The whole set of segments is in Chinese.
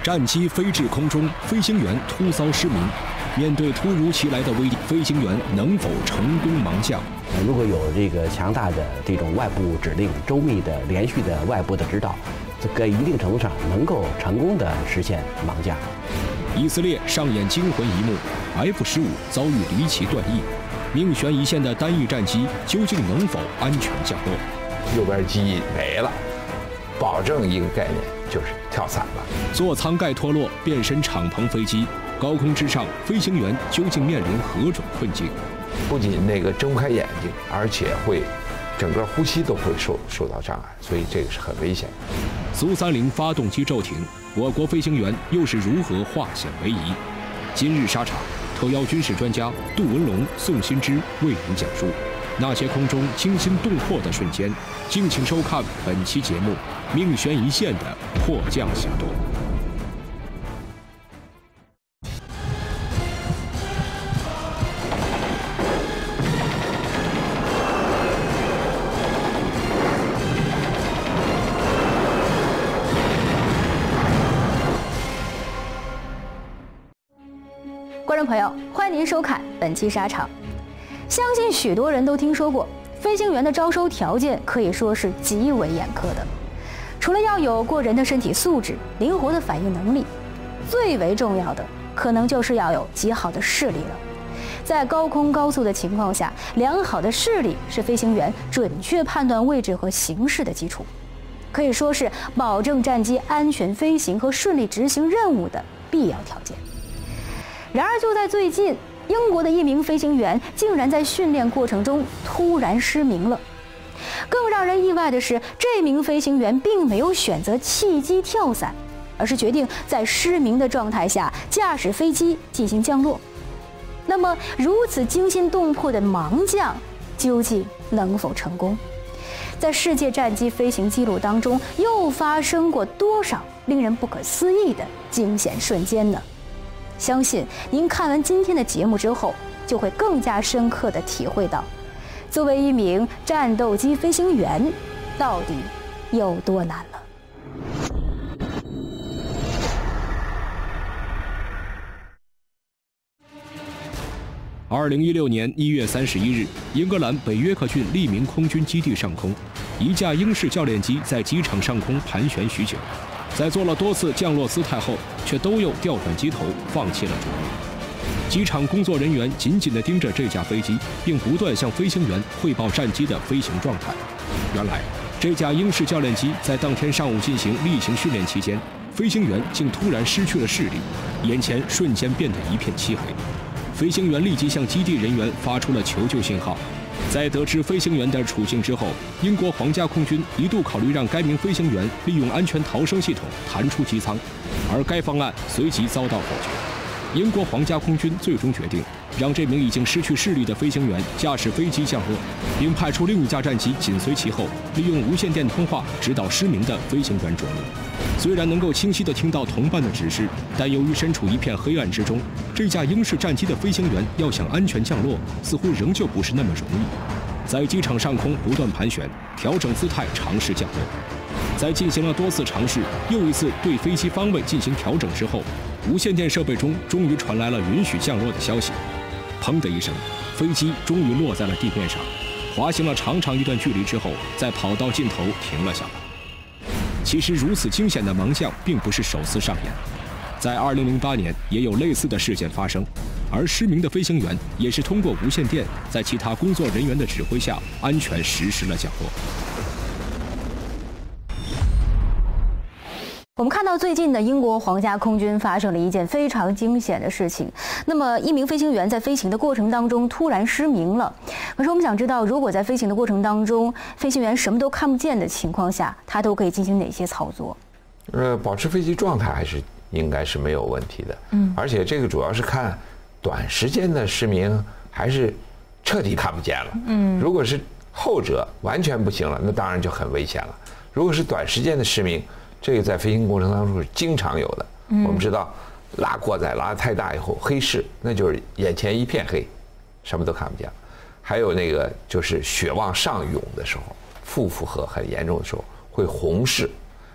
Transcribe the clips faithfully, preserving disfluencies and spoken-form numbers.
战机飞至空中，飞行员突遭失明。面对突如其来的危机，飞行员能否成功盲降？ 如果有这个强大的这种外部指令、周密的、连续的外部的指导，这个一定程度上能够成功的实现盲降。 以色列上演惊魂一幕 ，F 十五遭遇离奇断翼，命悬一线的单翼战机究竟能否安全降落？ 右边机翼没了，保证一个概念就是跳伞了。 座舱盖脱落，变身敞篷飞机，高空之上，飞行员究竟面临何种困境？ 不仅那个睁不开眼睛，而且会整个呼吸都会受受到障碍，所以这个是很危险的。 苏三零发动机骤停，我国飞行员又是如何化险为夷？今日沙场，特邀军事专家杜文龙、宋新之为您讲述那些空中惊心动魄的瞬间。敬请收看本期节目《命悬一线的迫降行动》。 观众朋友，欢迎您收看本期沙场。相信许多人都听说过，飞行员的招收条件可以说是极为严苛的。除了要有过人的身体素质、灵活的反应能力，最为重要的可能就是要有极好的视力了。在高空高速的情况下，良好的视力是飞行员准确判断位置和形势的基础，可以说是保证战机安全飞行和顺利执行任务的必要条件。然而，就在最近，英国的一名飞行员竟然在训练过程中突然失明了。更让人意外的是，这名飞行员并没有选择弃机跳伞，而是决定在失明的状态下驾驶飞机进行降落。那么，如此惊心动魄的盲降，究竟能否成功？在世界战机飞行记录当中，又发生过多少令人不可思议的惊险瞬间呢？相信您看完今天的节目之后，就会更加深刻地体会到，作为一名战斗机飞行员，到底有多难了。 二零一六年一月三十一日，英格兰北约克郡利民空军基地上空，一架英式教练机在机场上空盘旋许久。在做了多次降落姿态后，却都又调转机头，放弃了着陆。机场工作人员紧紧地盯着这架飞机，并不断向飞行员汇报战机的飞行状态。原来，这架英式教练机在当天上午进行例行训练期间，飞行员竟突然失去了视力，眼前瞬间变得一片漆黑。飞行员立即向基地人员发出了求救信号。在得知飞行员的处境之后，英国皇家空军一度考虑让该名飞行员利用安全逃生系统弹出机舱，而该方案随即遭到否决。英国皇家空军最终决定让这名已经失去视力的飞行员驾驶飞机降落，并派出另一架战机紧随其后，利用无线电通话指导失明的飞行员着陆。虽然能够清晰地听到同伴的指示，但由于身处一片黑暗之中，这架英式战机的飞行员要想安全降落，似乎仍旧不是那么容易。在机场上空不断盘旋，调整姿态，尝试降落。在进行了多次尝试，又一次对飞机方位进行调整之后，无线电设备中终于传来了允许降落的消息。砰的一声，飞机终于落在了地面上，滑行了长长一段距离之后，在跑道尽头停了下来。其实如此惊险的盲降并不是首次上演，在二零零八年也有类似的事件发生，而失明的飞行员也是通过无线电，在其他工作人员的指挥下，安全实施了降落。 我们看到最近的英国皇家空军发生了一件非常惊险的事情。那么，一名飞行员在飞行的过程当中突然失明了。可是我们想知道，如果在飞行的过程当中，飞行员什么都看不见的情况下，他都可以进行哪些操作？ 呃，保持飞机状态还是应该是没有问题的。嗯，而且这个主要是看短时间的失明还是彻底看不见了。嗯，如果是后者完全不行了，那当然就很危险了。如果是短时间的失明，这个在飞行过程当中是经常有的。嗯、我们知道，拉过载拉得太大以后，黑视，那就是眼前一片黑，什么都看不见了。还有那个就是血往上涌的时候，腹负荷很严重的时候会红视，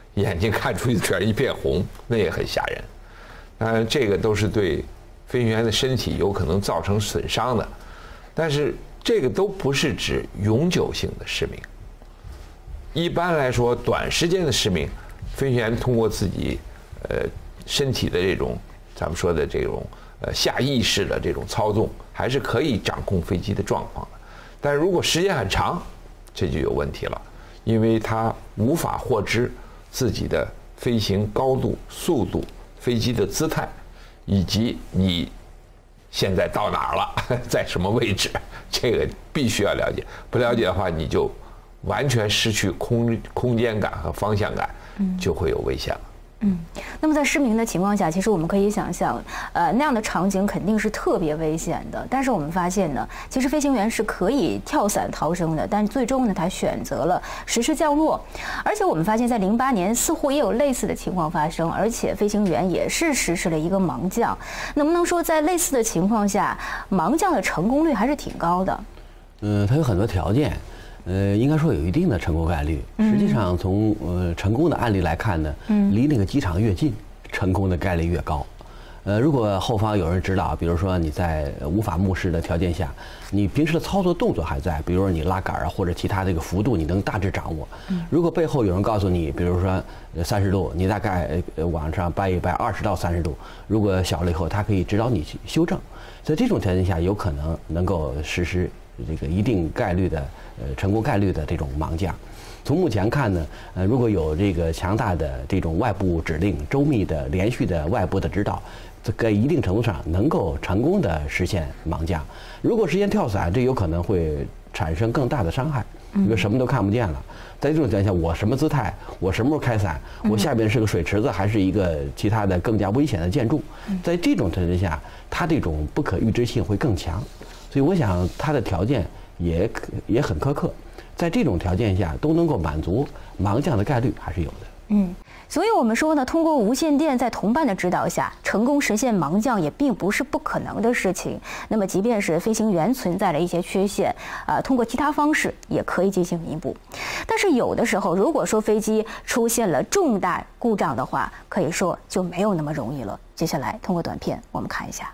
眼睛看出去全一片红，那也很吓人。当然，这个都是对飞行员的身体有可能造成损伤的，但是这个都不是指永久性的失明。一般来说，短时间的失明，飞行员通过自己呃身体的这种咱们说的这种呃下意识的这种操纵，还是可以掌控飞机的状况的。但如果时间很长，这就有问题了，因为他无法获知自己的飞行高度、速度、飞机的姿态，以及你现在到哪儿了，在什么位置，这个必须要了解。不了解的话，你就完全失去空空间感和方向感，就会有危险了。 嗯，那么在失明的情况下，其实我们可以想象，呃，那样的场景肯定是特别危险的。但是我们发现呢，其实飞行员是可以跳伞逃生的，但最终呢，他选择了实施降落。而且我们发现，在零八年似乎也有类似的情况发生，而且飞行员也是实施了一个盲降。能不能说，在类似的情况下，盲降的成功率还是挺高的？ 嗯，它有很多条件。呃，应该说有一定的成功概率。实际上，从呃成功的案例来看呢，离那个机场越近，成功的概率越高。呃，如果后方有人指导，比如说你在无法目视的条件下，你平时的操作动作还在，比如说你拉杆啊或者其他这个幅度你能大致掌握。如果背后有人告诉你，比如说三十度，你大概往上掰一掰二十到三十度，如果小了以后，它可以指导你去修正。在这种条件下，有可能能够实施这个一定概率的呃成功概率的这种盲降。从目前看呢，呃，如果有这个强大的这种外部指令、周密的连续的外部的指导，这个一定程度上能够成功的实现盲降。如果实现跳伞，这有可能会产生更大的伤害，因为什么都看不见了。在这种情况下，我什么姿态，我什么时候开伞，我下边是个水池子还是一个其他的更加危险的建筑，在这种条件下，它这种不可预知性会更强。所以我想它的条件也也很苛刻，在这种条件下都能够满足盲降的概率还是有的。 嗯，所以我们说呢，通过无线电在同伴的指导下，成功实现盲降也并不是不可能的事情。那么，即便是飞行员存在了一些缺陷，啊、呃，通过其他方式也可以进行弥补。但是有的时候，如果说飞机出现了重大故障的话，可以说就没有那么容易了。接下来通过短片我们看一下。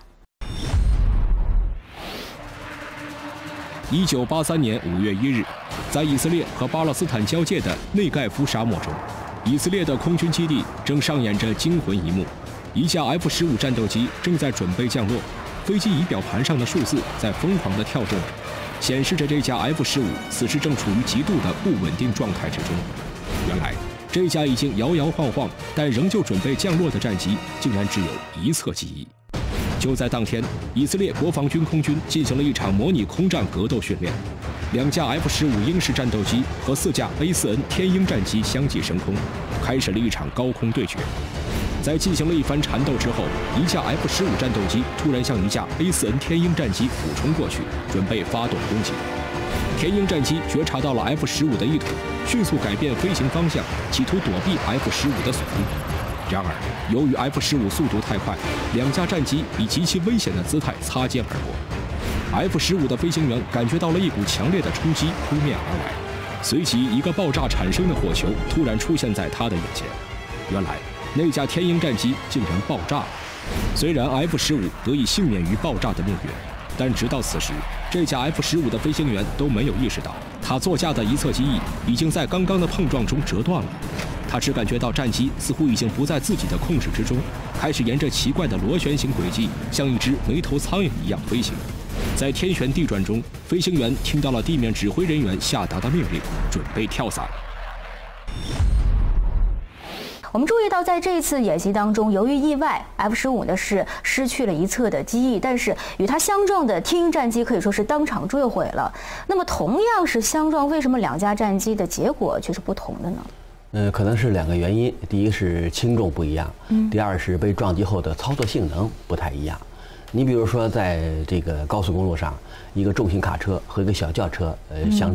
一九八三年五月一日，在以色列和巴勒斯坦交界的内盖夫沙漠中，以色列的空军基地正上演着惊魂一幕。一架 F 十五战斗机正在准备降落，飞机仪表盘上的数字在疯狂地跳动，显示着这架 F 十五此时正处于极度的不稳定状态之中。原来，这架已经摇摇晃晃但仍旧准备降落的战机，竟然只有一侧机翼。就在当天，以色列国防军空军进行了一场模拟空战格斗训练，两架 F 十五鹰式战斗机和四架 A 四 N 天鹰战机相继升空，开始了一场高空对决。在进行了一番缠斗之后，一架 F 十五战斗机突然向一架 A 四 N 天鹰战机俯冲过去，准备发动攻击。天鹰战机觉察到了 F 十五的意图，迅速改变飞行方向，企图躲避 F 十五的锁定。然而，由于 F 十五速度太快，两架战机以极其危险的姿态擦肩而过。F 十五的飞行员感觉到了一股强烈的冲击扑面而来，随即一个爆炸产生的火球突然出现在他的眼前。原来，那架天鹰战机竟然爆炸了。虽然 F 十五得以幸免于爆炸的命运，但直到此时，这架 F 十五的飞行员都没有意识到，他座驾的一侧机翼已经在刚刚的碰撞中折断了。他只感觉到战机似乎已经不在自己的控制之中，开始沿着奇怪的螺旋形轨迹，像一只没头苍蝇一样飞行。在天旋地转中，飞行员听到了地面指挥人员下达的命令，准备跳伞。 我们注意到，在这次演习当中，由于意外 ，F 十五呢是失去了一侧的机翼，但是与它相撞的天鹰战机可以说是当场坠毁了。那么，同样是相撞，为什么两架战机的结果却是不同的呢？ 嗯，可能是两个原因，第一是轻重不一样，嗯，第二是被撞击后的操作性能不太一样。你比如说，在这个高速公路上，一个重型卡车和一个小轿车呃相撞，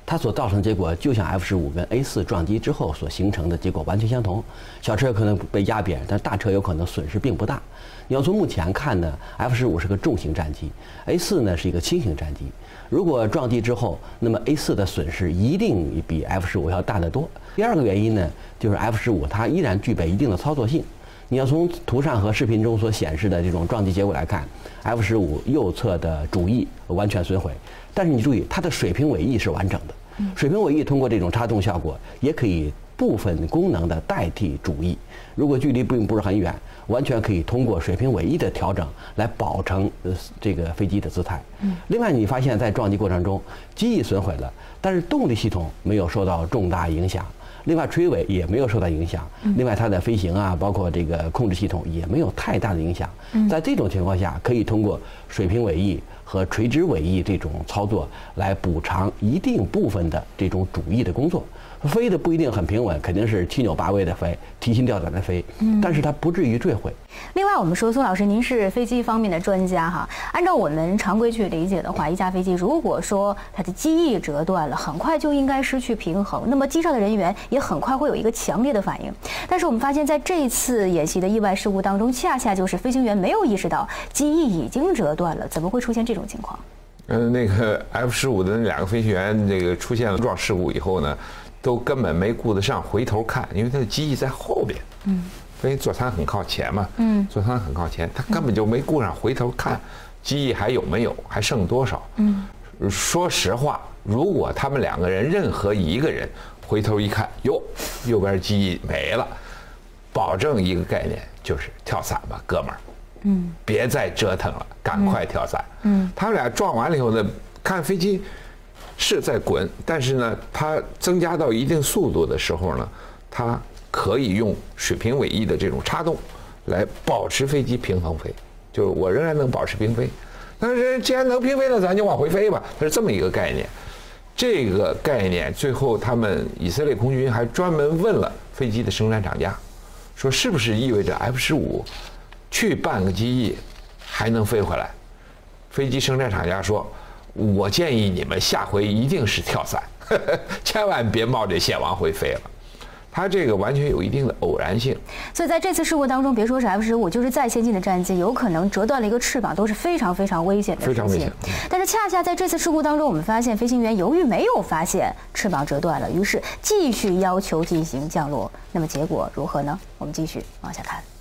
它所造成的结果就像 F 十五跟 A 四撞击之后所形成的结果完全相同。小车可能被压扁，但大车有可能损失并不大。你要从目前看呢 ，F 十五是个重型战机 ，A 四呢是一个轻型战机。如果撞击之后，那么 A 四的损失一定比 F 十五要大得多。第二个原因呢，就是 F 十五它依然具备一定的操作性。你要从图上和视频中所显示的这种撞击结果来看 ，F 十五右侧的主翼完全损毁，但是你注意它的水平尾翼是完整的。水平尾翼通过这种插动效果，也可以部分功能的代替主翼。如果距离并不是很远，完全可以通过水平尾翼的调整来保成呃这个飞机的姿态。另外，你发现在撞击过程中，机翼损毁了，但是动力系统没有受到重大影响。另外，垂尾也没有受到影响。另外，它的飞行啊，包括这个控制系统也没有太大的影响。在这种情况下，可以通过水平尾翼和垂直尾翼这种操作来补偿一定部分的这种主翼的工作。飞的不一定很平稳，肯定是七扭八歪的飞，提心吊胆的飞，但是它不至于坠毁。 另外，我们说，宋老师，您是飞机方面的专家哈。按照我们常规去理解的话，一架飞机如果说它的机翼折断了，很快就应该失去平衡，那么机上的人员也很快会有一个强烈的反应。但是我们发现，在这次演习的意外事故当中，恰恰就是飞行员没有意识到机翼已经折断了，怎么会出现这种情况？ 嗯，那个 F 十五的那两个飞行员，这个出现了撞事故以后呢，都根本没顾得上回头看，因为他的机翼在后边。嗯。因为座舱很靠前嘛，嗯，座舱很靠前，他根本就没顾上回头看，机翼还有没有，还剩多少？嗯，说实话，如果他们两个人任何一个人回头一看，哟，右边机翼没了，保证一个概念就是跳伞吧，哥们儿，嗯，别再折腾了，赶快跳伞。嗯，他们俩撞完了以后呢，看飞机是在滚，但是呢，它增加到一定速度的时候呢，它可以用水平尾翼的这种插动来保持飞机平衡飞，就是我仍然能保持平飞。但是既然能平飞了，咱就往回飞吧，它是这么一个概念。这个概念最后他们以色列空军还专门问了飞机的生产厂家，说是不是意味着 F 十五去半个机翼还能飞回来？飞机生产厂家说，我建议你们下回一定是跳伞，呵呵，千万别冒这险往回飞了。它这个完全有一定的偶然性， 所以在这次事故当中，别说是 F 十五，就是再先进的战机，有可能折断了一个翅膀，都是非常非常危险的事情。非常危险。但是恰恰在这次事故当中，我们发现飞行员由于没有发现翅膀折断了，于是继续要求进行降落。那么结果如何呢？我们继续往下看。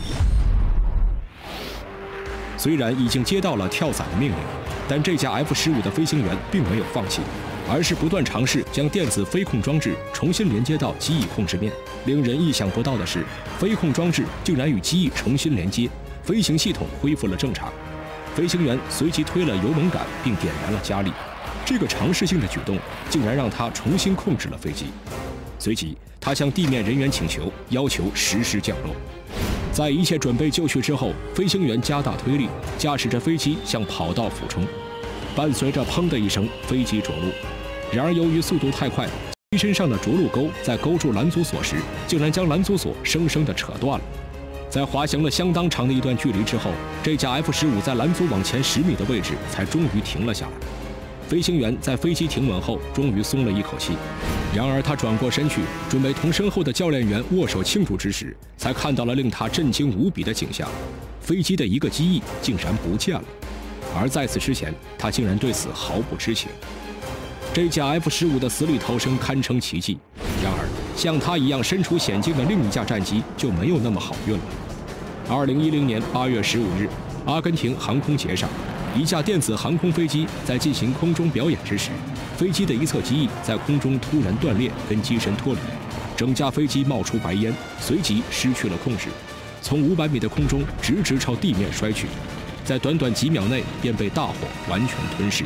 虽然已经接到了跳伞的命令，但这架 F 十五的飞行员并没有放弃。而是不断尝试将电子飞控装置重新连接到机翼控制面。令人意想不到的是，飞控装置竟然与机翼重新连接，飞行系统恢复了正常。飞行员随即推了油门杆，并点燃了加力。这个尝试性的举动竟然让他重新控制了飞机。随即，他向地面人员请求，要求实施降落。在一切准备就绪之后，飞行员加大推力，驾驶着飞机向跑道俯冲。伴随着砰的一声，飞机着陆。然而由于速度太快，机身上的着陆钩在勾住拦阻索时，竟然将拦阻索生生地扯断了。在滑行了相当长的一段距离之后，这架 F 十五在拦阻往前十米的位置才终于停了下来。飞行员在飞机停稳后，终于松了一口气。然而他转过身去，准备同身后的教练员握手庆祝之时，才看到了令他震惊无比的景象：飞机的一个机翼竟然不见了。而在此之前，他竟然对此毫不知情。这架 F 十五的死里逃生堪称奇迹。然而，像他一样身处险境的另一架战机就没有那么好运了。二零一零年八月十五日，阿根廷航空节上，一架电子航空飞机在进行空中表演之时，飞机的一侧机翼在空中突然断裂，跟机身脱离，整架飞机冒出白烟，随即失去了控制，从五百米的空中直直朝地面摔去。在短短几秒内便被大火完全吞噬。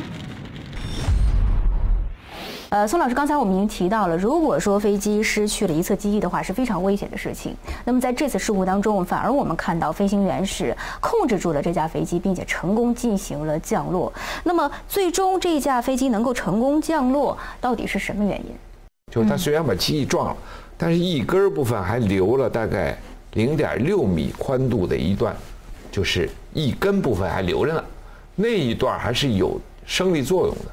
呃，宋老师，刚才我们已经提到了，如果说飞机失去了一侧机翼的话，是非常危险的事情。那么在这次事故当中，反而我们看到飞行员是控制住了这架飞机，并且成功进行了降落。那么最终这架飞机能够成功降落，到底是什么原因？ 就是它虽然把机翼撞了，但是翼根部分还留了大概零点六米宽度的一段，就是翼根部分还留着呢，那一段还是有升力作用的。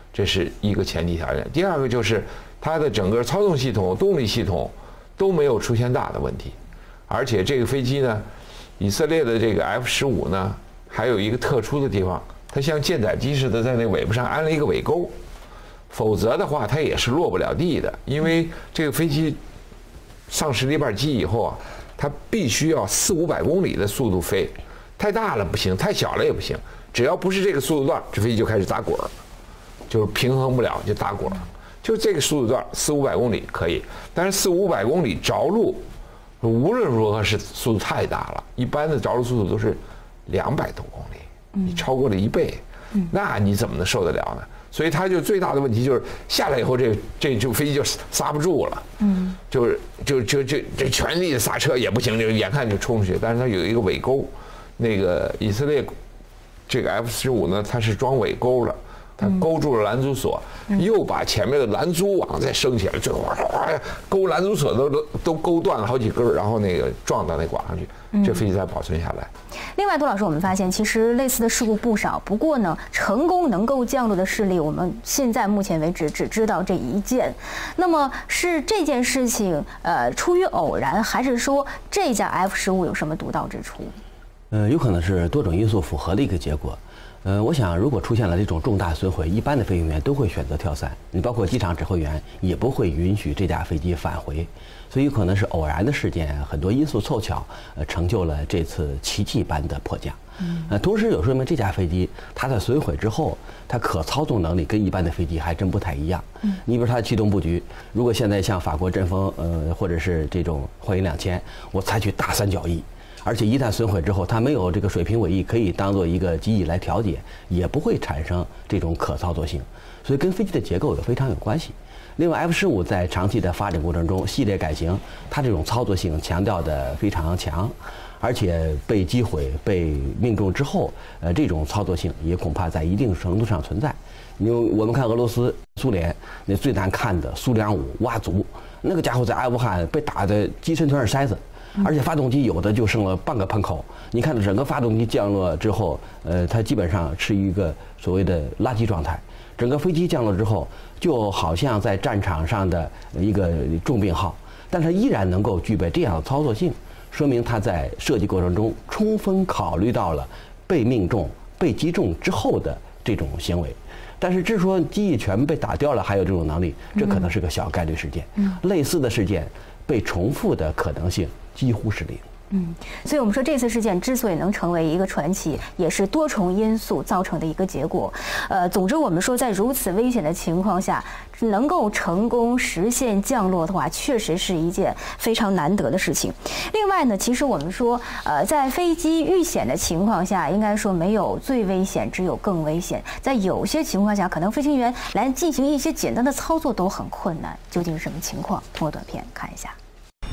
这是一个前提条件。第二个就是它的整个操纵系统、动力系统都没有出现大的问题，而且这个飞机呢，以色列的这个 F 十五呢，还有一个特殊的地方，它像舰载机似的在那尾巴上安了一个尾钩，否则的话它也是落不了地的，因为这个飞机丧失了一半机以后啊，它必须要四五百公里的速度飞，太大了不行，太小了也不行，只要不是这个速度段，这飞机就开始打滚儿，就是平衡不了就打滚儿，就这个速度段四五百公里可以，但是四五百公里着陆，无论如何是速度太大了，一般的着陆速度都是两百多公里，你超过了一倍，那你怎么能受得了呢？所以它就最大的问题就是下来以后这，这这就飞机就刹不住了，嗯，就是就就就这全力的刹车也不行，就眼看就冲出去。但是它有一个尾钩，那个以色列这个 F 十五呢，它是装尾钩的，它勾住了拦阻索，嗯、又把前面的拦阻网再升起来，就哗哗勾拦阻索都都都勾断了好几根，然后那个撞到那网上去，嗯、这飞机才保存下来。 另外，杜老师，我们发现其实类似的事故不少，不过呢，成功能够降落的事例，我们现在目前为止只知道这一件。那么是这件事情呃出于偶然，还是说这架 F 十五有什么独到之处？ 呃，有可能是多种因素符合的一个结果。呃，我想如果出现了这种重大损毁，一般的飞行员都会选择跳伞，你包括机场指挥员也不会允许这架飞机返回，所以有可能是偶然的事件，很多因素凑巧，呃，成就了这次奇迹般的迫降。嗯，呃，同时有说明这架飞机它在损毁之后，它可操纵能力跟一般的飞机还真不太一样。嗯，你比如它的气动布局，如果现在像法国阵风，呃，或者是这种幻影两千，我采取大三角翼。而且一旦损毁之后，它没有这个水平尾翼可以当做一个机翼来调节，也不会产生这种可操作性，所以跟飞机的结构有非常有关系。另外 ，F 十五在长期的发展过程中，系列改型，它这种操作性强调的非常强，而且被击毁、被命中之后，呃，这种操作性也恐怕在一定程度上存在。因为我们看俄罗斯、苏联那最难看的苏两五蛙族，那个家伙在阿富汗被打的机身全是筛子。而且发动机有的就剩了半个喷口，你看整个发动机降落之后，呃，它基本上是一个所谓的垃圾状态。整个飞机降落之后，就好像在战场上的一个重病号，但它依然能够具备这样的操作性，说明它在设计过程中充分考虑到了被命中、被击中之后的这种行为。但是，至于说机翼全被打掉了，还有这种能力，这可能是个小概率事件。嗯，类似的事件被重复的可能性几乎是零。 嗯，所以我们说这次事件之所以能成为一个传奇，也是多重因素造成的一个结果。呃，总之我们说，在如此危险的情况下，能够成功实现降落的话，确实是一件非常难得的事情。另外呢，其实我们说，呃，在飞机遇险的情况下，应该说没有最危险，只有更危险。在有些情况下，可能飞行员来进行一些简单的操作都很困难。究竟是什么情况？通过短片看一下。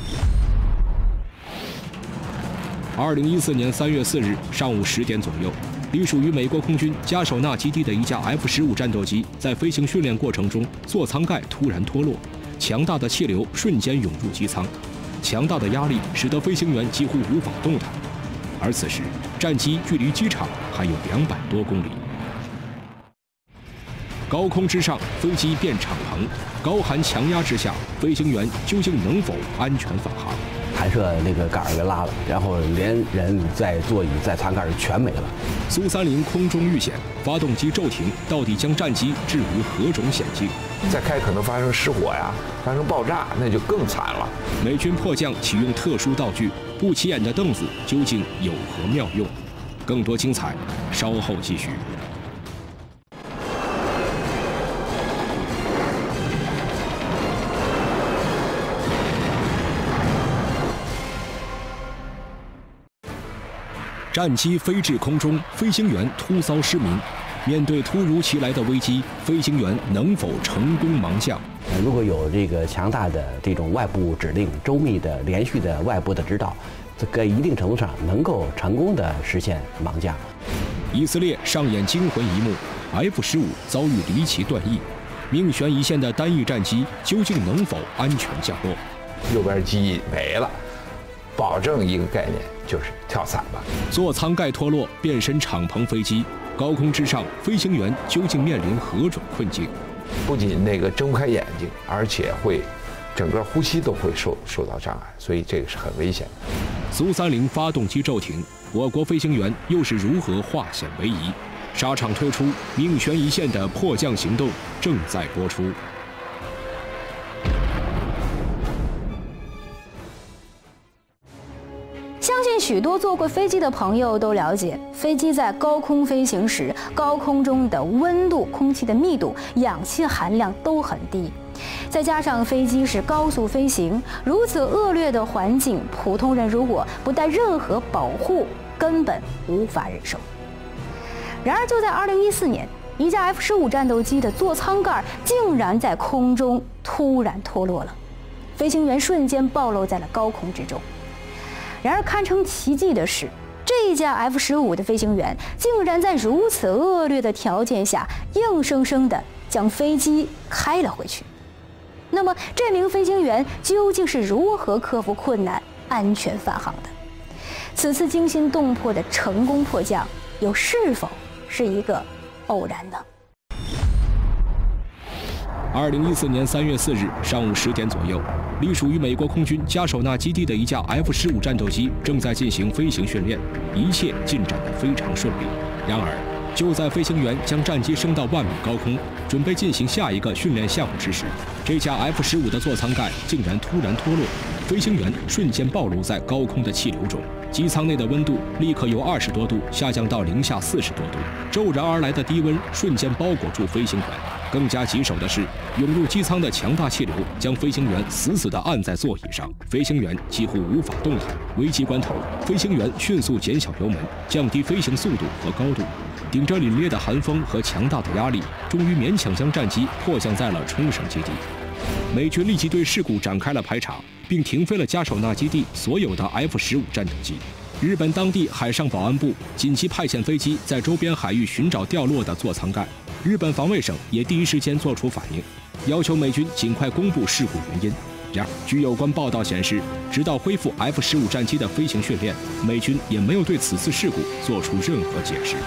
二零一四年三月四日上午十点左右，隶属于美国空军加手纳基地的一架 F 十五战斗机在飞行训练过程中，座舱盖突然脱落，强大的气流瞬间涌入机舱，强大的压力使得飞行员几乎无法动弹。而此时，战机距离机场还有两百多公里。高空之上，飞机变敞篷，高寒强压之下，飞行员究竟能否安全返航？ 弹射那个杆儿给拉了，然后连人在座椅在舱盖儿全没了。 苏三零空中遇险，发动机骤停，到底将战机置于何种险境？ 再开可能发生失火呀，发生爆炸，那就更惨了。 美军迫降启用特殊道具，不起眼的凳子究竟有何妙用？更多精彩，稍后继续。战机飞至空中，飞行员突遭失明。面对突如其来的危机，飞行员能否成功盲降？ 呃，如果有这个强大的这种外部指令、周密的、连续的外部的指导，这个一定程度上能够成功的实现盲降。 以色列上演惊魂一幕 ，F 十五遭遇离奇断翼，命悬一线的单翼战机究竟能否安全降落？ 右边机翼没了，保证一个概念就是跳伞吧。 座舱盖脱落，变身敞篷飞机， 高空之上，飞行员究竟面临何种困境？ 不仅那个睁不开眼睛，而且会整个呼吸都会受受到障碍，所以这个是很危险的。 苏三零发动机骤停，我国飞行员又是如何化险为夷？沙场推出命悬一线的迫降行动正在播出。 相信许多坐过飞机的朋友都了解，飞机在高空飞行时，高空中的温度、空气的密度、氧气含量都很低。再加上飞机是高速飞行，如此恶劣的环境，普通人如果不带任何保护，根本无法忍受。然而，就在二零一四年，一架 F 十五战斗机的座舱盖竟然在空中突然脱落了，飞行员瞬间暴露在了高空之中。然而，堪称奇迹的是，这架 F 十五的飞行员竟然在如此恶劣的条件下，硬生生地将飞机开了回去。那么，这名飞行员究竟是如何克服困难、安全返航的？此次惊心动魄的成功迫降，又是否是一个偶然呢？ 二零一四年三月四日上午十点左右，隶属于美国空军加手纳基地的一架 F 十五战斗机正在进行飞行训练，一切进展得非常顺利。然而，就在飞行员将战机升到万米高空，准备进行下一个训练项目之时，这架 F 十五的座舱盖竟然突然脱落，飞行员瞬间暴露在高空的气流中。机舱内的温度立刻由二十多度下降到零下四十多度，骤然而来的低温瞬间包裹住飞行员。更加棘手的是，涌入机舱的强大气流将飞行员死死地按在座椅上，飞行员几乎无法动弹。危急关头，飞行员迅速减小油门，降低飞行速度和高度，顶着凛冽的寒风和强大的压力，终于勉强将战机迫降在了冲绳基地。美军立即对事故展开了排查，并停飞了加手纳基地所有的 F 十五战斗机。日本当地海上保安部紧急派遣飞机在周边海域寻找掉落的座舱盖。日本防卫省也第一时间做出反应，要求美军尽快公布事故原因。然而，据有关报道显示，直到恢复 F 十五战机的飞行训练，美军也没有对此次事故做出任何解释。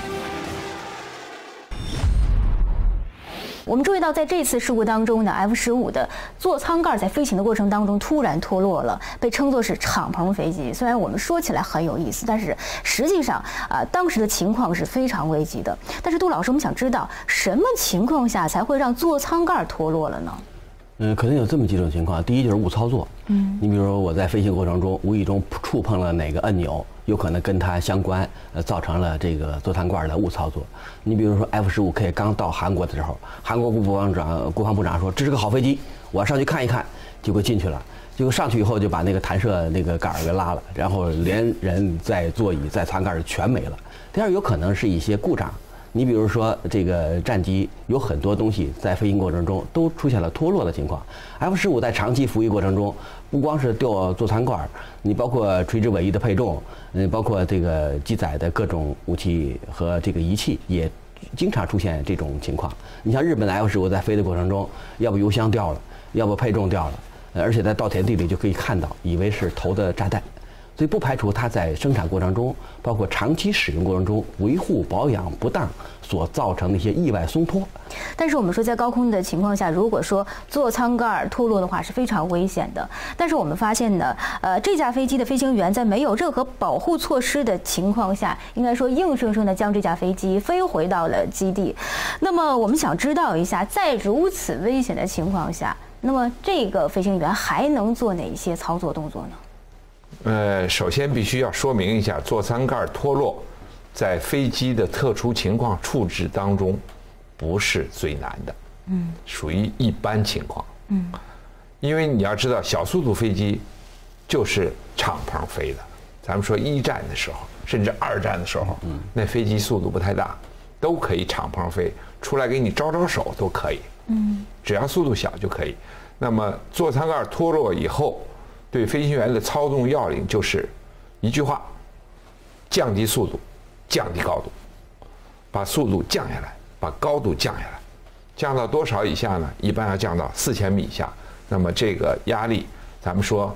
我们注意到，在这次事故当中呢 ，F 十五的座舱盖在飞行的过程当中突然脱落了，被称作是敞篷飞机。虽然我们说起来很有意思，但是实际上啊、呃，当时的情况是非常危急的。但是杜老师，我们想知道，什么情况下才会让座舱盖脱落了呢？ 嗯，可能有这么几种情况。第一就是误操作。嗯，你比如说我在飞行过程中无意中触碰了哪个按钮，有可能跟它相关，呃，造成了这个座舱盖的误操作。你比如说 F 十五 K 刚到韩国的时候，韩国国防长、国防部长说这是个好飞机，我要上去看一看，结果进去了。结果上去以后就把那个弹射那个杆儿给拉了，然后连人在座椅在舱盖全没了。第二，有可能是一些故障。你比如说，这个战机有很多东西在飞行过程中都出现了脱落的情况。F 十五在长期服役过程中，不光是掉座舱盖，你包括垂直尾翼的配重，嗯，包括这个机载的各种武器和这个仪器，也经常出现这种情况。你像日本的 F 十五在飞的过程中，要不油箱掉了，要不配重掉了，而且在稻田地里就可以看到，以为是投的炸弹。所以不排除它在生产过程中，包括长期使用过程中维护保养不当所造成的一些意外松脱。 但是我们说，在高空的情况下，如果说座舱盖脱落的话，是非常危险的。但是我们发现呢，呃，这架飞机的飞行员在没有任何保护措施的情况下，应该说硬生生的将这架飞机飞回到了基地。那么我们想知道一下，在如此危险的情况下，那么这个飞行员还能做哪些操作动作呢？ 呃，首先必须要说明一下，座舱盖脱落，在飞机的特殊情况处置当中，不是最难的，嗯，属于一般情况，嗯，因为你要知道，小速度飞机就是敞篷飞的。咱们说一战的时候，甚至二战的时候，嗯，那飞机速度不太大，都可以敞篷飞，出来给你招招手都可以，嗯，只要速度小就可以。那么座舱盖脱落以后，对飞行员的操纵要领就是一句话：降低速度，降低高度，把速度降下来，把高度降下来。降到多少以下呢？一般要降到四千米以下。那么这个压力，咱们说，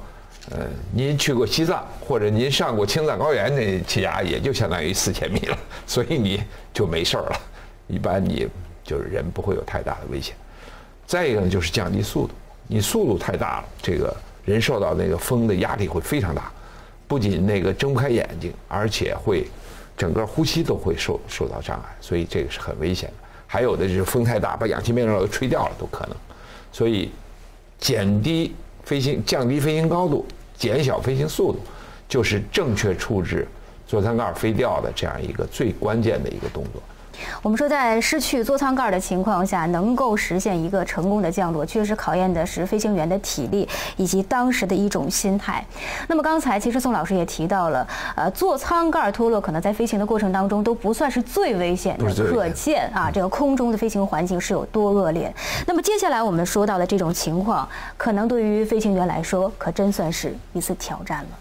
呃，您去过西藏或者您上过青藏高原，那气压也就相当于四千米了，所以你就没事儿了。一般你就是人不会有太大的危险。再一个呢，就是降低速度，你速度太大了，这个人受到那个风的压力会非常大，不仅那个睁不开眼睛，而且会整个呼吸都会受受到障碍，所以这个是很危险的。还有的就是风太大，把氧气面罩都吹掉了都可能。所以减低飞行、降低飞行高度、减小飞行速度，就是正确处置座舱盖飞掉的这样一个最关键的一个动作。 我们说，在失去座舱盖的情况下，能够实现一个成功的降落，确实考验的是飞行员的体力以及当时的一种心态。那么刚才其实宋老师也提到了，呃，座舱盖脱落可能在飞行的过程当中都不算是最危险的，可见啊，这个空中的飞行环境是有多恶劣。那么接下来我们说到的这种情况，可能对于飞行员来说，可真算是一次挑战了。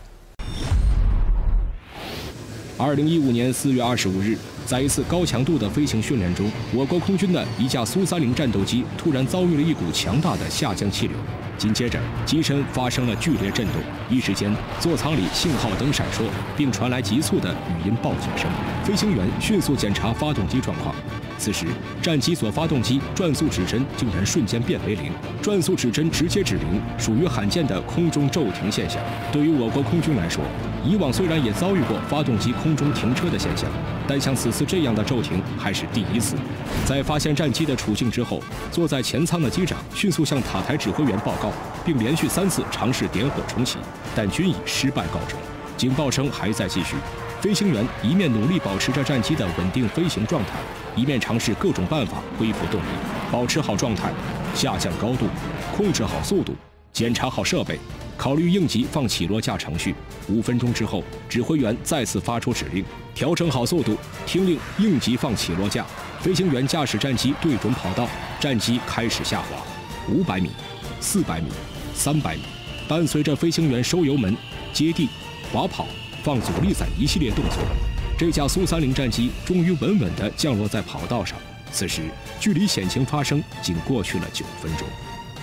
二零一五年四月二十五日，在一次高强度的飞行训练中，我国空军的一架苏三零战斗机突然遭遇了一股强大的下降气流，紧接着机身发生了剧烈震动，一时间座舱里信号灯闪烁，并传来急促的语音报警声。飞行员迅速检查发动机状况，此时战机所发动机转速指针竟然瞬间变为零，转速指针直接指零，属于罕见的空中骤停现象。对于我国空军来说，以往虽然也遭遇过发动机空中停车的现象，但像此次这样的骤停还是第一次。在发现战机的处境之后，坐在前舱的机长迅速向塔台指挥员报告，并连续三次尝试点火重启，但均以失败告终。警报声还在继续，飞行员一面努力保持着战机的稳定飞行状态，一面尝试各种办法恢复动力，保持好状态，下降高度，控制好速度，检查好设备，考虑应急放起落架程序。五分钟之后，指挥员再次发出指令，调整好速度，听令应急放起落架。飞行员驾驶战机对准跑道，战机开始下滑，五百米、四百米、三百米，伴随着飞行员收油门、接地、滑跑、放阻力伞一系列动作，这架苏三零战机终于稳稳地降落在跑道上。此时，距离险情发生仅过去了九分钟。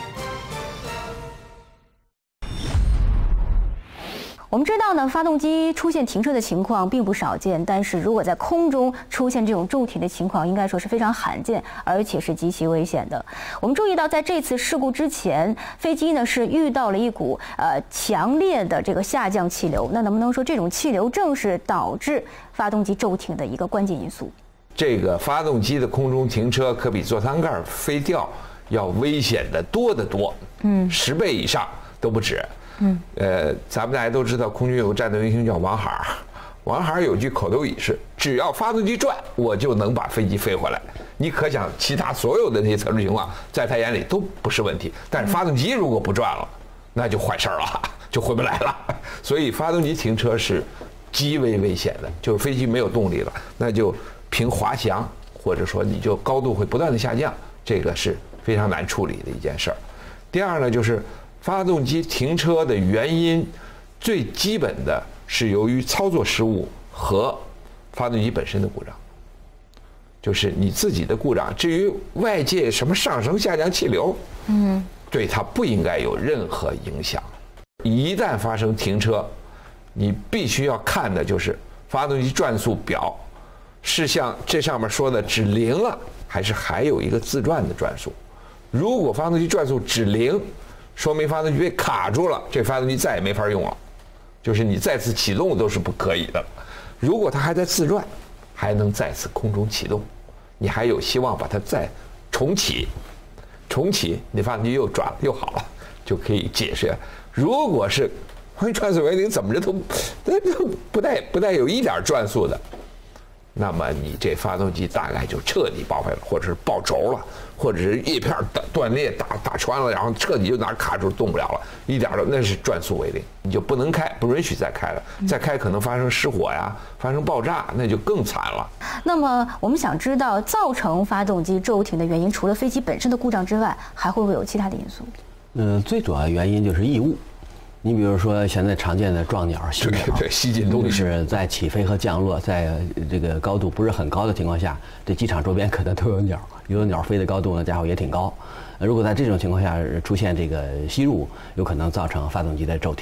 我们知道呢，发动机出现停车的情况并不少见，但是如果在空中出现这种骤停的情况，应该说是非常罕见，而且是极其危险的。我们注意到，在这次事故之前，飞机呢是遇到了一股呃强烈的这个下降气流。那能不能说这种气流正是导致发动机骤停的一个关键因素？ 这个发动机的空中停车可比座舱盖飞掉要危险的多得多，嗯，十倍以上都不止。嗯，呃，咱们大家都知道，空军有个战斗英雄叫王海儿，王海儿有句口头语是：只要发动机转，我就能把飞机飞回来。你可想，其他所有的那些测试情况，在他眼里都不是问题，但是发动机如果不转了，那就坏事儿了，就回不来了。所以发动机停车是极为危险的，就是飞机没有动力了，那就凭滑翔，或者说你就高度会不断的下降，这个是非常难处理的一件事儿。第二呢，就是发动机停车的原因，最基本的是由于操作失误和发动机本身的故障，就是你自己的故障。至于外界什么上升下降气流，嗯，对它不应该有任何影响。一旦发生停车，你必须要看的就是发动机转速表是像这上面说的指零了，还是还有一个自转的转速。如果发动机转速指零，说明发动机被卡住了，这发动机再也没法用了，就是你再次启动都是不可以的。如果它还在自转，还能再次空中启动，你还有希望把它再重启，重启你发动机又转了又好了，就可以解释。如果是转速为零，怎么着都不带不带有一点转速的，那么你这发动机大概就彻底报废了，或者是爆轴了，或者是叶片断裂打打穿了，然后彻底就哪儿卡住动不了了，一点都那是转速为零，你就不能开，不允许再开了，再开可能发生失火呀，发生爆炸，那就更惨了。 那么我们想知道，造成发动机骤停的原因，除了飞机本身的故障之外，还会不会有其他的因素？ 嗯，最主要原因就是异物。你比如说现在常见的撞鸟、吸鸟， 对对，吸进东西是在起飞和降落，在这个高度不是很高的情况下，这机场周边可能都有鸟，有的鸟飞的高度呢，家伙也挺高。如果在这种情况下出现这个吸入，有可能造成发动机的骤停。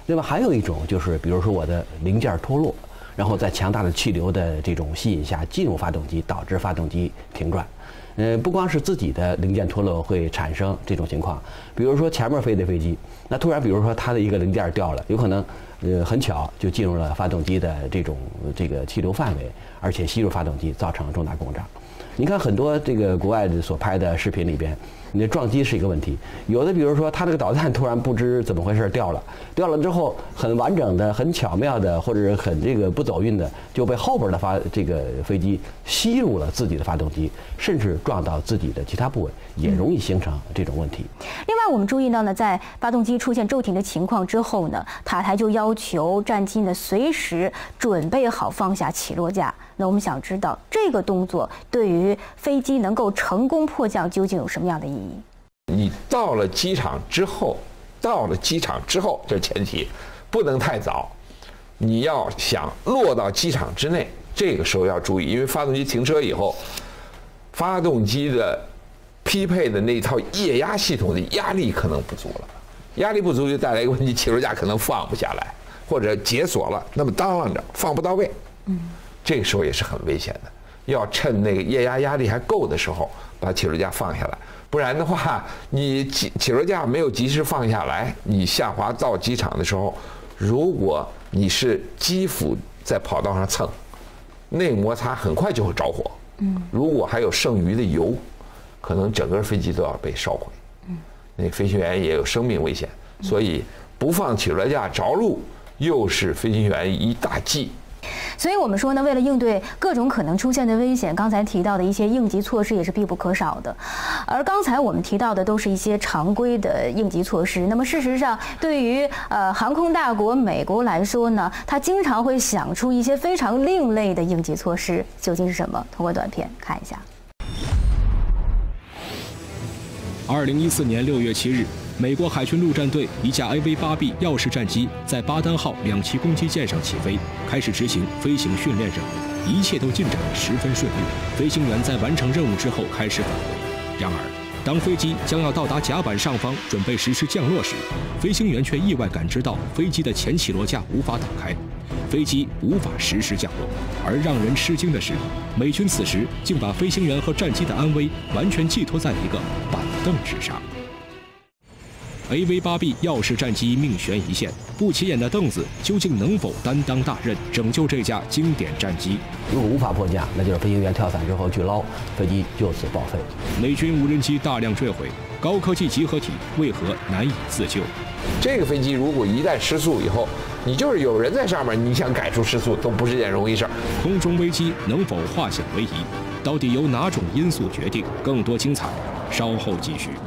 另外还有一种就是，比如说我的零件脱落，然后在强大的气流的这种吸引下进入发动机，导致发动机停转。呃，不光是自己的零件脱落会产生这种情况，比如说前面飞的飞机，那突然比如说它的一个零件掉了，有可能呃很巧就进入了发动机的这种这个气流范围，而且吸入发动机，造成重大故障。你看很多这个国外的所拍的视频里边，你的撞击是一个问题，有的比如说它这个导弹突然不知怎么回事掉了，掉了之后很完整的、很巧妙的，或者是很这个不走运的，就被后边的发这个飞机吸入了自己的发动机，甚至撞到自己的其他部位，也容易形成这种问题。 另外，我们注意到呢，在发动机出现骤停的情况之后呢，塔台就要求战机呢随时准备好放下起落架。那我们想知道这个动作对于飞机能够成功迫降究竟有什么样的意义？ 你到了机场之后，到了机场之后，这前提不能太早。你要想落到机场之内，这个时候要注意，因为发动机停车以后，发动机的匹配的那套液压系统的压力可能不足了，压力不足就带来一个问题，起落架可能放不下来，或者解锁了，那么当啷着放不到位。嗯。这个时候也是很危险的，要趁那个液压压力还够的时候把起落架放下来，不然的话，你起起落架没有及时放下来，你下滑到机场的时候，如果你是机腹在跑道上蹭，那摩擦很快就会着火。嗯，如果还有剩余的油，可能整个飞机都要被烧毁。嗯，那飞行员也有生命危险，所以不放起落架着陆又是飞行员一大忌。 所以我们说呢，为了应对各种可能出现的危险，刚才提到的一些应急措施也是必不可少的。而刚才我们提到的都是一些常规的应急措施。那么事实上，对于呃航空大国美国来说呢，它经常会想出一些非常另类的应急措施，究竟是什么？通过短片看一下。 二零一四年六月七日，美国海军陆战队一架 A V 八 B 耀式战机在巴丹号两栖攻击舰上起飞，开始执行飞行训练任务，一切都进展十分顺利。飞行员在完成任务之后开始返回，然而，当飞机将要到达甲板上方，准备实施降落时，飞行员却意外感知到飞机的前起落架无法打开，飞机无法实施降落。而让人吃惊的是，美军此时竟把飞行员和战机的安危完全寄托在一个板凳之上。A V 八 B 耀式战机命悬一线，不起眼的凳子究竟能否担当大任，拯救这架经典战机？ 如果无法迫降，那就是飞行员跳伞之后去捞，飞机就此报废。 美军无人机大量坠毁，高科技集合体为何难以自救？ 这个飞机如果一旦失速以后，你就是有人在上面，你想改出失速都不是件容易事儿。 空中危机能否化险为夷？到底由哪种因素决定？更多精彩，稍后继续。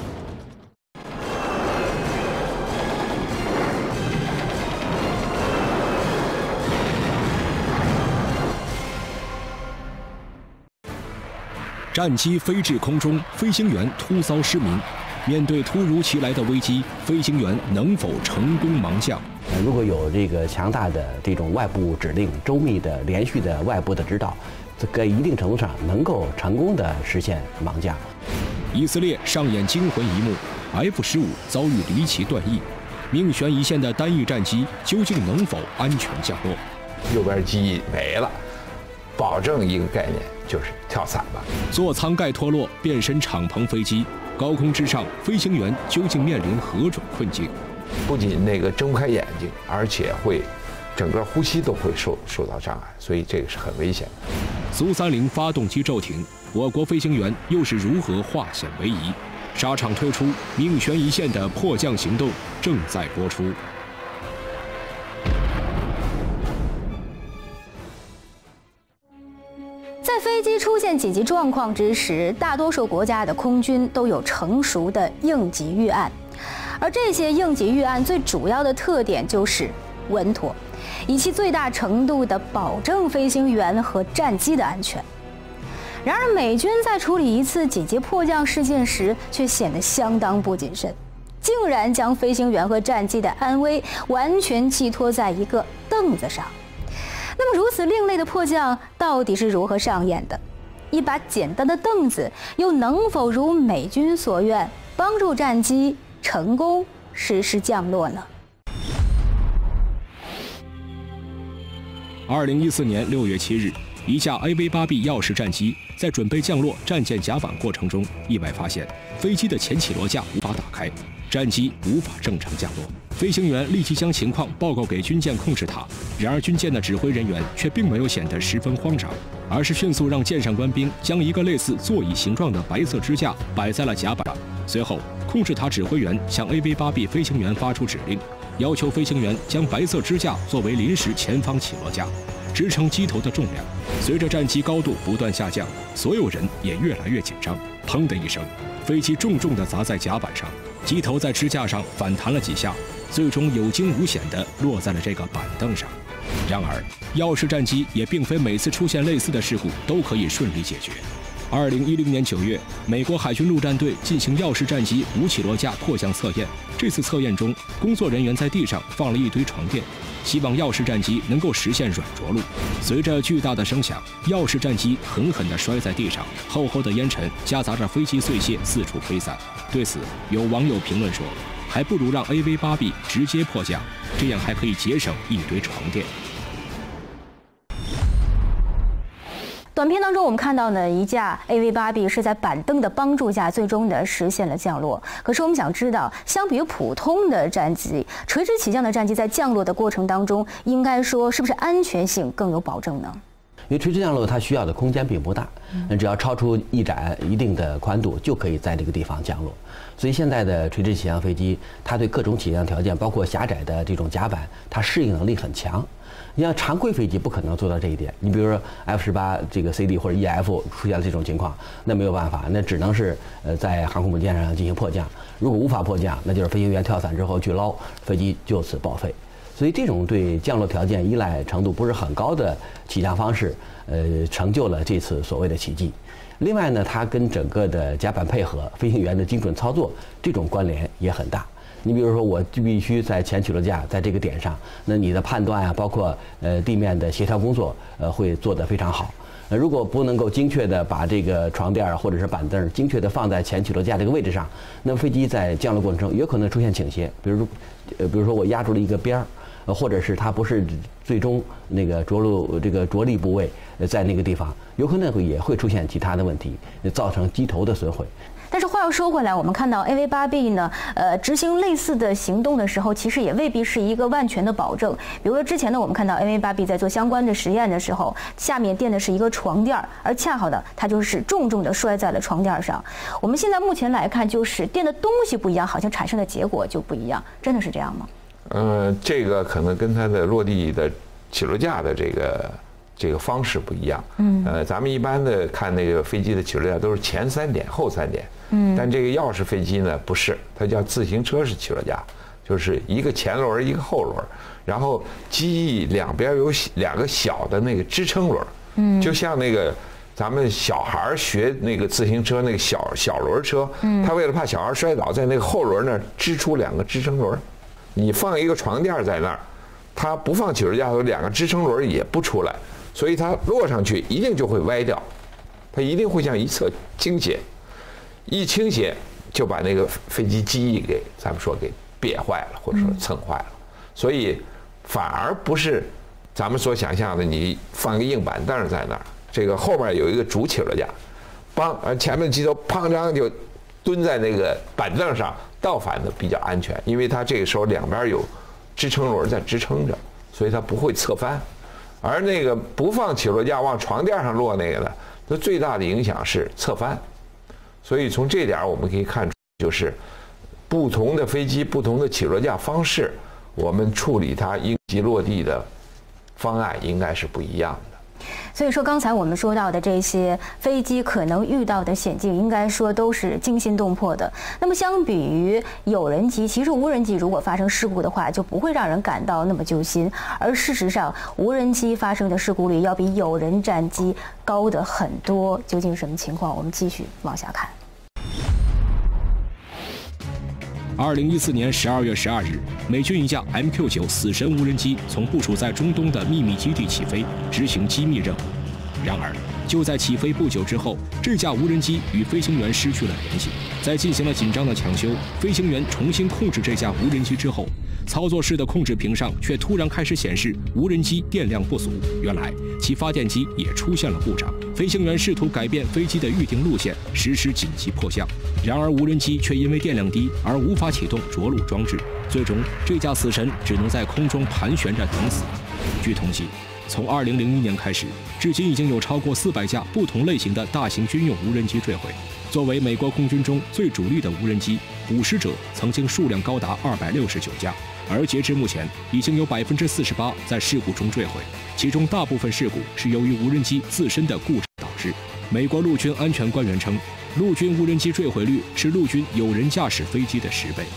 战机飞至空中，飞行员突遭失明。面对突如其来的危机，飞行员能否成功盲降？ 如果有这个强大的这种外部指令、周密的、连续的外部的指导，这个一定程度上能够成功的实现盲降。 以色列上演惊魂一幕 ，F 十五遭遇离奇断翼，命悬一线的单翼战机究竟能否安全降落？ 右边机翼没了，保证一个概念就是跳伞吧。 座舱盖脱落，变身敞篷飞机。高空之上，飞行员究竟面临何种困境？ 不仅那个睁不开眼睛，而且会整个呼吸都会受受到障碍，所以这个是很危险的。 苏三零发动机骤停，我国飞行员又是如何化险为夷？沙场推出命悬一线的迫降行动正在播出。 在飞机出现紧急状况之时，大多数国家的空军都有成熟的应急预案，而这些应急预案最主要的特点就是稳妥，以其最大程度地保证飞行员和战机的安全。然而，美军在处理一次紧急迫降事件时，却显得相当不谨慎，竟然将飞行员和战机的安危完全寄托在一个凳子上。那么，如此另类的迫降到底是如何上演的？一把简单的凳子又能否如美军所愿，帮助战机成功实施降落呢？ 二零一四年六月七日，一架 A V 八 B 耀式战机在准备降落战舰甲板过程中，意外发现飞机的前起落架无法打开，战机无法正常降落。飞行员立即将情况报告给军舰控制塔，然而军舰的指挥人员却并没有显得十分慌张，而是迅速让舰上官兵将一个类似座椅形状的白色支架摆在了甲板上。随后，控制塔指挥员向 A V 八 B 飞行员发出指令，要求飞行员将白色支架作为临时前方起落架，支撑机头的重量。随着战机高度不断下降，所有人也越来越紧张。砰的一声，飞机重重地砸在甲板上，机头在支架上反弹了几下，最终有惊无险地落在了这个板凳上。然而，耀式战机也并非每次出现类似的事故都可以顺利解决。二零一零年九月，美国海军陆战队进行耀式战机无起落架迫降测验。这次测验中，工作人员在地上放了一堆床垫，希望耀式战机能够实现软着陆。随着巨大的声响，耀式战机狠狠地摔在地上，厚厚的烟尘夹杂着飞机碎屑四处飞散。对此，有网友评论说，还不如让 A V 八 B 直接迫降，这样还可以节省一堆床垫。 短片当中，我们看到呢，一架 A V 八 B 是在板凳的帮助下，最终的实现了降落。可是我们想知道，相比于普通的战机，垂直起降的战机在降落的过程当中，应该说是不是安全性更有保证呢？ 因为垂直降落它需要的空间并不大，那只要超出翼展一定的宽度，就可以在这个地方降落。所以现在的垂直起降飞机，它对各种起降条件，包括狭窄的这种甲板，它适应能力很强。你像常规飞机不可能做到这一点，你比如说 F 十八这个 C D 或者 E F 出现了这种情况，那没有办法，那只能是呃在航空母舰上进行迫降。如果无法迫降，那就是飞行员跳伞之后去捞，飞机就此报废。所以这种对降落条件依赖程度不是很高的起降方式，呃，成就了这次所谓的奇迹。另外呢，它跟整个的甲板配合、飞行员的精准操作这种关联也很大。你比如说，我就必须在前起落架在这个点上，那你的判断啊，包括呃地面的协调工作，呃会做得非常好。呃，如果不能够精确的把这个床垫或者是板凳精确的放在前起落架这个位置上，那么飞机在降落过程中有可能出现倾斜，比如呃比如说我压住了一个边儿，呃或者是它不是最终那个着陆这个着力部位呃在那个地方，有可能会也会出现其他的问题，造成机头的损毁。 但是话又说回来，我们看到 A V 八 B 呢，呃，执行类似的行动的时候，其实也未必是一个万全的保证。比如说之前呢，我们看到 A V 八 B 在做相关的实验的时候，下面垫的是一个床垫，而恰好的它就是重重的摔在了床垫上。我们现在目前来看，就是垫的东西不一样，好像产生的结果就不一样，真的是这样吗？ 呃，这个可能跟它的落地的起落架的这个这个方式不一样。嗯，呃，咱们一般的看那个飞机的起落架都是前三点后三点。嗯，但这个耀式飞机呢不是，它叫自行车式起落架，就是一个前轮一个后轮，然后机翼两边有两个小的那个支撑轮。嗯，就像那个咱们小孩学那个自行车那个小小轮车，嗯，他为了怕小孩摔倒，在那个后轮那儿支出两个支撑轮。你放一个床垫在那儿，它不放起落架，有两个支撑轮也不出来，所以它落上去一定就会歪掉，它一定会向一侧倾斜。一倾斜就把那个飞机机翼给咱们说给别坏了，或者说蹭坏了，所以反而不是咱们所想象的，你放个硬板凳在那儿，这个后面有一个主起落架，梆，而前面机头砰当就蹲在那个板凳上，倒反的比较安全，因为它这个时候两边有支撑轮在支撑着，所以它不会侧翻。而那个不放起落架往床垫上落那个呢，它最大的影响是侧翻。所以从这点我们可以看出，就是不同的飞机、不同的起落架方式，我们处理它应急落地的方案应该是不一样的。 所以说，刚才我们说到的这些飞机可能遇到的险境，应该说都是惊心动魄的。那么，相比于有人机，其实无人机如果发生事故的话，就不会让人感到那么揪心。而事实上，无人机发生的事故率要比有人战机高的很多。究竟什么情况？我们继续往下看。 二零一四年十二月十二日，美军一架 M Q 九 死神无人机从部署在中东的秘密基地起飞，执行机密任务。然而，就在起飞不久之后，这架无人机与飞行员失去了联系。在进行了紧张的抢修、飞行员重新控制这架无人机之后， 操作室的控制屏上却突然开始显示无人机电量不足，原来其发电机也出现了故障。飞行员试图改变飞机的预定路线，实施紧急迫降，然而无人机却因为电量低而无法启动着陆装置，最终这架死神只能在空中盘旋着等死。据统计，从二零零一年开始，至今已经有超过四百架不同类型的大型军用无人机坠毁。作为美国空军中最主力的无人机，捕食者曾经数量高达二百六十九架，而截至目前，已经有百分之四十八在事故中坠毁，其中大部分事故是由于无人机自身的故障导致。美国陆军安全官员称，陆军无人机坠毁率是陆军有人驾驶飞机的十倍。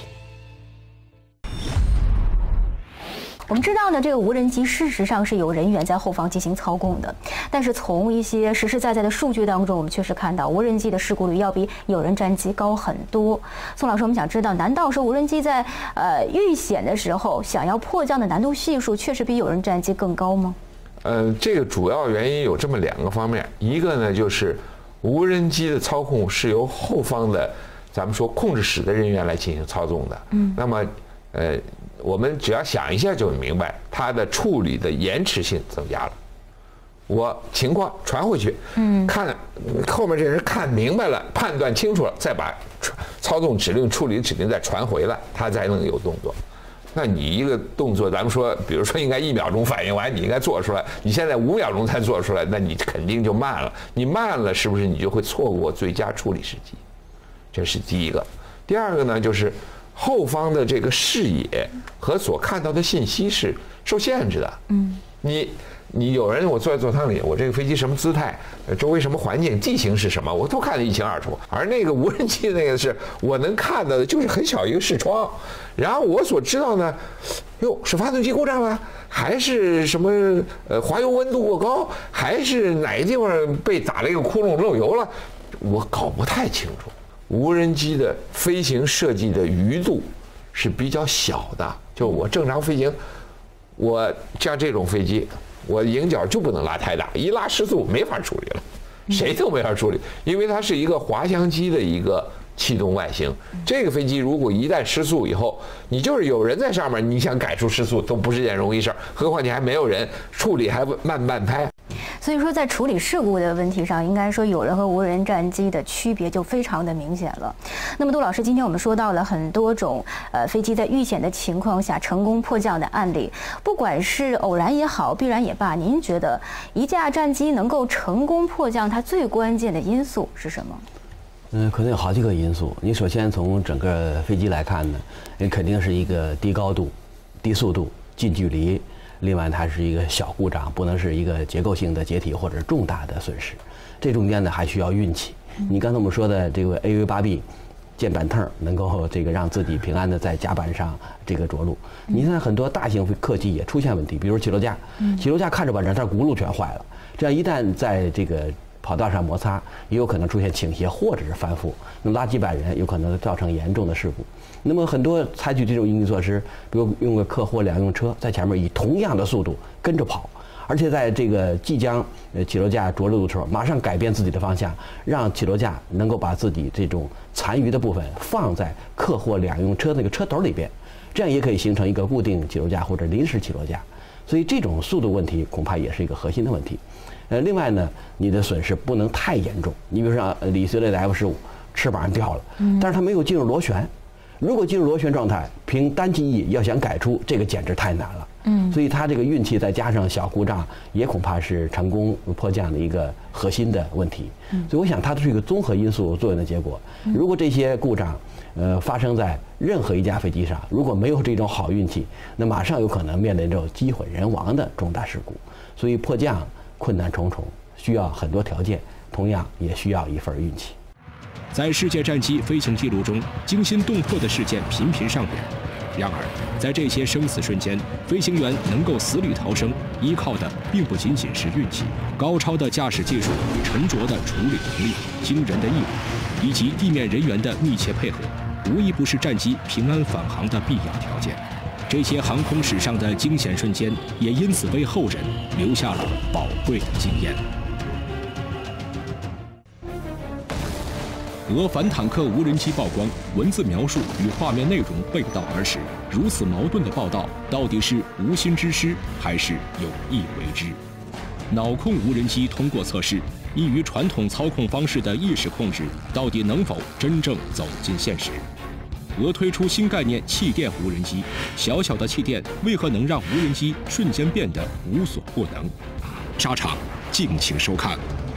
我们知道呢，这个无人机事实上是有人员在后方进行操控的，但是从一些实实在在的数据当中，我们确实看到无人机的事故率要比有人战机高很多。宋老师，我们想知道，难道说无人机在呃遇险的时候，想要迫降的难度系数确实比有人战机更高吗？ 呃，这个主要原因有这么两个方面，一个呢就是无人机的操控是由后方的咱们说控制室的人员来进行操纵的，嗯，那么呃。我们只要想一下就明白，它的处理的延迟性增加了。我情况传回去，嗯，看后面这人看明白了，判断清楚了，再把操纵指令、处理指令再传回来，它才能有动作。那你一个动作，咱们说，比如说应该一秒钟反应完，你应该做出来，你现在五秒钟才做出来，那你肯定就慢了。你慢了，是不是你就会错过最佳处理时机？这是第一个。第二个呢，就是后方的这个视野和所看到的信息是受限制的。嗯，你你有人我坐在座舱里，我这个飞机什么姿态，周围什么环境，地形是什么，我都看得一清二楚。而那个无人机那个是我能看到的，就是很小一个视窗，然后我所知道呢，哟，是发动机故障了，还是什么呃滑油温度过高，还是哪个地方被打了一个窟窿漏油了，我搞不太清楚。无人机的飞行设计的余度是比较小的，就我正常飞行，我像这种飞机，我迎角就不能拉太大，一拉失速没法处理了，谁都没法处理，因为它是一个滑翔机的一个气动外形。这个飞机如果一旦失速以后，你就是有人在上面，你想改出失速都不是件容易事儿，何况你还没有人处理，还慢慢拍。 所以说，在处理事故的问题上，应该说有人和无人战机的区别就非常的明显了。那么，杜老师，今天我们说到了很多种呃飞机在遇险的情况下成功迫降的案例，不管是偶然也好，必然也罢，您觉得一架战机能够成功迫降，它最关键的因素是什么？ 嗯，可能有好几个因素。你首先从整个飞机来看呢，也肯定是一个低高度、低速度、近距离。另外，它是一个小故障，不能是一个结构性的解体或者重大的损失。这中间呢，还需要运气。你刚才我们说的这个 A V 八 B 键板凳能够这个让自己平安的在甲板上这个着陆。你看很多大型客机也出现问题，比如起落架，起落架看着吧，整套轱辘全坏了。这样一旦在这个跑道上摩擦，也有可能出现倾斜或者是翻覆，那拉几百人，有可能造成严重的事故。那么很多采取这种应急措施，比如用个客货两用车在前面以同样的速度跟着跑，而且在这个即将呃起落架着陆的时候，马上改变自己的方向，让起落架能够把自己这种残余的部分放在客货两用车那个车斗里边，这样也可以形成一个固定起落架或者临时起落架。所以这种速度问题恐怕也是一个核心的问题。呃，另外呢，你的损失不能太严重。你比如说以色列的 F 十五翅膀掉了，但是它没有进入螺旋。如果进入螺旋状态，凭单机翼要想改出，这个简直太难了。嗯，所以它这个运气再加上小故障，也恐怕是成功迫降的一个核心的问题。嗯，所以我想它是一个综合因素作用的结果。如果这些故障，呃，发生在任何一架飞机上，如果没有这种好运气，那马上有可能面临着机毁人亡的重大事故。所以迫降困难重重，需要很多条件，同样也需要一份运气。 在世界战机飞行记录中，惊心动魄的事件频频上演。然而，在这些生死瞬间，飞行员能够死里逃生，依靠的并不仅仅是运气，高超的驾驶技术、沉着的处理能力、惊人的毅力，以及地面人员的密切配合，无一不是战机平安返航的必要条件。这些航空史上的惊险瞬间，也因此为后人留下了宝贵的经验。 俄反坦克无人机曝光，文字描述与画面内容背道而驰，如此矛盾的报道，到底是无心之失还是有意为之？脑控无人机通过测试，异于传统操控方式的意识控制，到底能否真正走进现实？俄推出新概念气垫无人机，小小的气垫为何能让无人机瞬间变得无所不能？沙场，敬请收看。